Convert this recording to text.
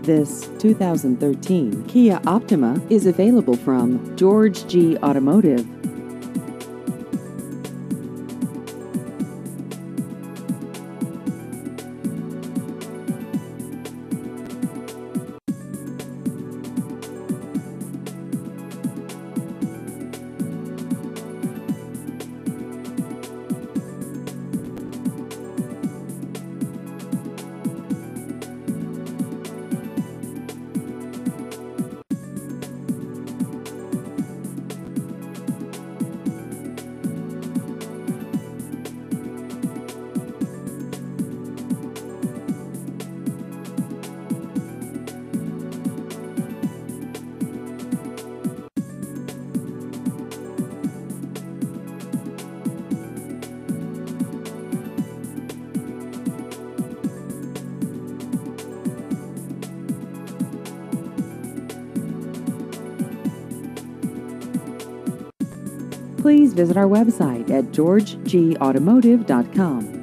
This 2013 Kia Optima is available from George G. Automotive. Please visit our website at georgegautomotive.com.